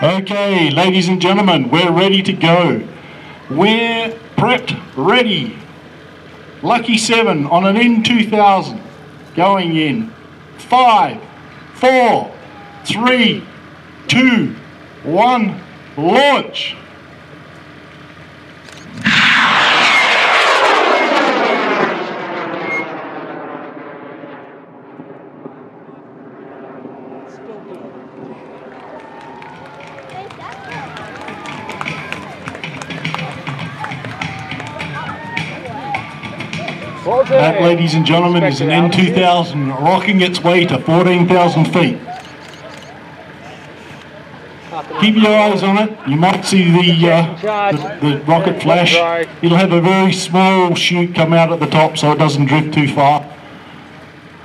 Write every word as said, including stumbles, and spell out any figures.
Okay, ladies and gentlemen, we're ready to go. We're prepped, ready. Lucky seven on an N two thousand. Going in. Five, four, three, two, one, launch. That, ladies and gentlemen, is an N two thousand rocking its way to fourteen thousand feet. Keep your eyes on it. You might see the, uh, the, the rocket flash. It'll have a very small chute come out at the top so it doesn't drift too far.